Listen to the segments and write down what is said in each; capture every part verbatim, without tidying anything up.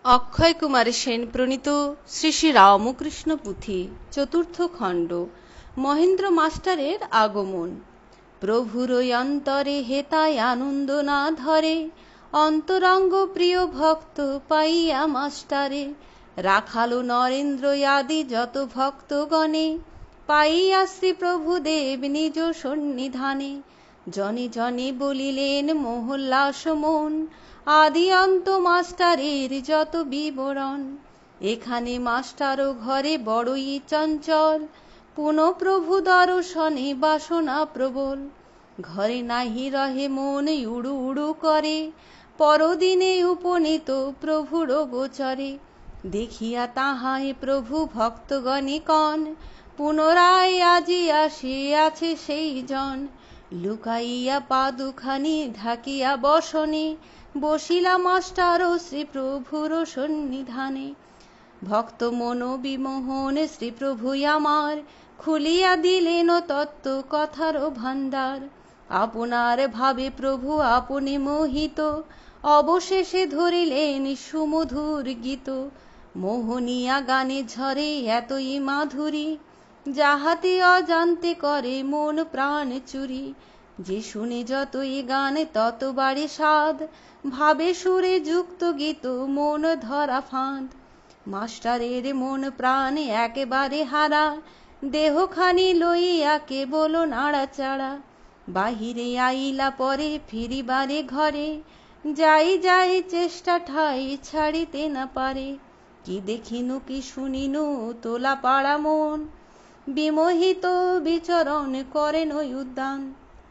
অক্ষয় কুমার সেন প্রণীত শ্রী শ্রী রামকৃষ্ণ পুঁথি চতুর্থ খণ্ড মহেন্দ্র মাস্টারের আগমন। প্রভুর অন্তরে হেতায় আনন্দ না ধরে, অন্তরঙ্গ প্রিয় ভক্ত পাইয়া মাস্টারে। রাখালো নরেন্দ্র আদি যত ভক্তগণে, পাইয়া শ্রী প্রভুদেব নিজ সন্নিধানে। জনে জনে বলিলেন মোহল্লাস মন, আদি অন্ত মাস্টারের যত বিবরণ। এখানে মাস্টারও ঘরে বড়ই চঞ্চল, পুনঃ প্রভু দর্শনে বাসনা প্রবল। ঘরে নাহি রহে মন উড়ু উড়ু করে, পরদিনে উপনীত প্রভুর গোচরে। দেখিয়া তাহাই প্রভু ভক্তগণে কন, পুনরায় আজি আসিয়াছে সেই জন। লুকাইয়া পা দুখানি ঢাকিয়া বসনে, বসিলা মাস্টার শ্রী প্রভুর সন্নিধানে। ভক্ত মন বিমোহন শ্রী প্রভু আমার, খুলিয়া দিলেন তত্ত্ব কথার ভাণ্ডার। আপনার ভাবে প্রভু আপনি মোহিত, অবশেষে ধরিলেন সুমধুর গীত। মোহনিয়া গানে ঝরে এতই মাধুরী, যাহাতে অজান্তে করে মন প্রাণ চুরি। যে শুনে যতই গান তত বাড়ে স্বাদ, ভাবে সুরে যুক্ত গীত মন ধরা ফাঁদ। মাস্টারের মন প্রাণ একেবারে হারা, দেহখানি লইয়া কেবল নাড়াচাড়া। বাহিরে আইলা পরে ফিরিবারে ঘরে, যাই যাই চেষ্টা ঠাই ছাড়িতে না পারে। কি দেখিনু কি শুনিনু তোলা পাড়া মন, বিমোহিত বিচরণ করেন ওই উদ্যান।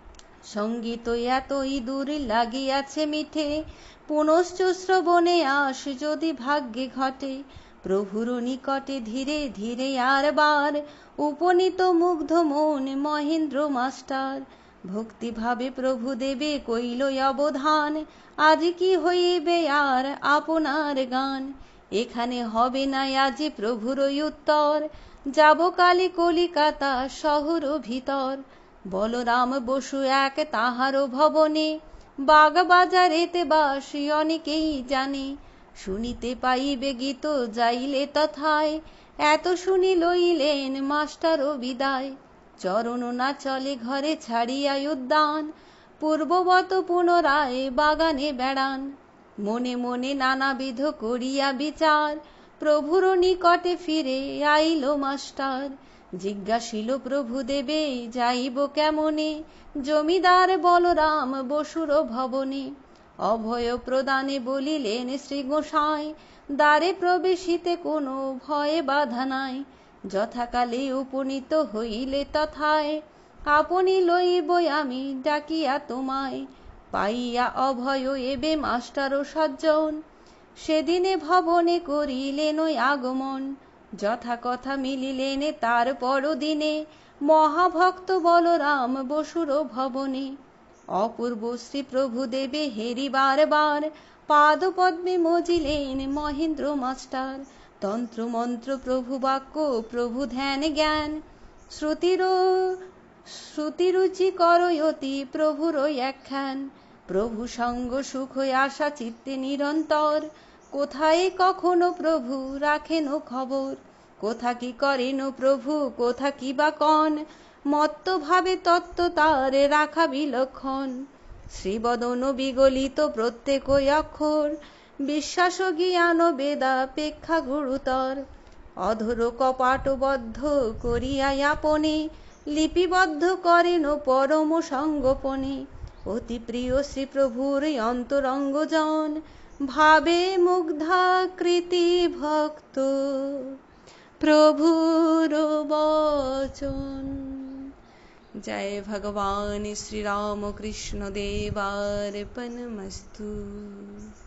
সঙ্গীত এতই দূর লাগিয়াছে মিঠে, পুনশ্চ শ্রবণে আস যদি ভাগ্যে ঘটে। প্রভুর নিকটে ধীরে ধীরে আর বার, উপনীত মুগ্ধ মন মহেন্দ্র মাস্টার। ভক্তিভাবে প্রভু দেবে কইল অবধান, আজ কি হইবে আর আপনার গান। এখানে হবে না আজি প্রভুর উত্তর, যাব কালী কলিকাতা শহর ভিতর। বলরাম বসু এক তাহার ভবনে, বাগবাজারেতে বাসি অনেকেই জানে। শুনিতে পাইবে গীত যাইলে তথায়, এত শুনি লইলেন মাস্টার বিদায়। চরণ না চলে ঘরে ছাড়িয়া উদ্যান, পূর্ববত পুনরায় বাগানে বেড়ান। মনে মনে নানাবিধ করিয়া বিচার, প্রভুর নিকটে ফিরে আইল মাস্টার। জিজ্ঞাসিল প্রভু দেবে যাইব কেমনে, জমিদার বলরাম বসুর ভবনে। অভয় প্রদানে বলিলেন শ্রী গোসাই, দ্বারে প্রবেশিতে কোনো ভয়ে বাধা নাই। যথাকালে উপনীত হইলে তথায়, আপনি লইব আমি ডাকিয়া তোমায়। পাইয়া অভয় এবে মাস্টার সজ্জন, সেদিনে ভবনে করিলেন আগমন। যথা কথা মিলিলেন তার পরদিনে, মহাভক্ত বলরাম বসুর ভবনে। অপূর্ব শ্রী প্রভু দেবে হেরি বার বার, পাদ পদ্মে মজিলেন মহেন্দ্র মাস্টার। তন্ত্র মন্ত্র প্রভু বাক্য প্রভু ধ্যান জ্ঞান, শ্রুতির শ্রুতিরুচি করয়তি প্রভুর একখান। প্রভু সঙ্গ সুখ আশা চিত্তে নিরন্তর, কোথায় কখনো প্রভু রাখেন খবর। কোথা কি করেন প্রভু কোথা কি বা কন, মত্ত ভাবে তত্ত্ব তার রাখা বিলক্ষণ। শ্রীবদন বিগলিত প্রত্যেক অক্ষর, বিশ্বাস জ্ঞান বেদাপেক্ষা গুরুতর। অধর কপাটবদ্ধ করিয়া আপনি, লিপিবদ্ধ করেন পরম সঙ্গোপনে। অতি প্রিয় শ্রী প্রভুর অন্তরঙ্গজন, ভাবে মুগ্ধাকৃতি ভক্ত প্রভুর বচন। জয় ভগবান শ্রী রামকৃষ্ণ দেবার্পণমস্তু।